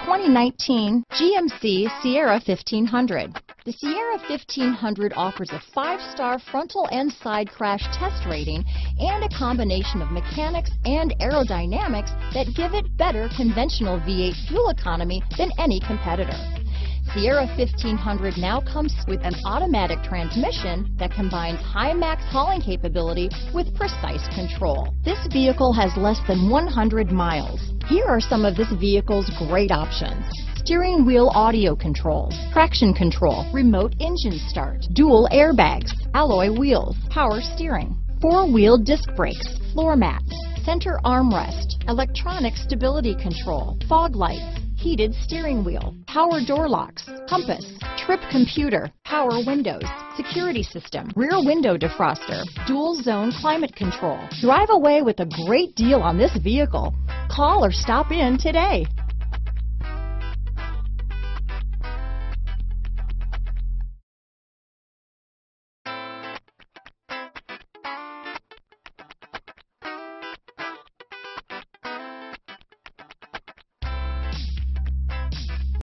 2019 GMC Sierra 1500. The Sierra 1500 offers a 5-star frontal and side crash test rating and a combination of mechanics and aerodynamics that give it better conventional V8 fuel economy than any competitor. Sierra 1500 now comes with an automatic transmission that combines high max hauling capability with precise control. This vehicle has less than 100 miles. Here are some of this vehicle's great options: steering wheel audio controls, traction control, remote engine start, dual airbags, alloy wheels, power steering, 4-wheel disc brakes, floor mats, center armrest, electronic stability control, fog lights, heated steering wheel, power door locks, compass, trip computer, power windows, security system, rear window defroster, dual zone climate control. Drive away with a great deal on this vehicle. Call or stop in today.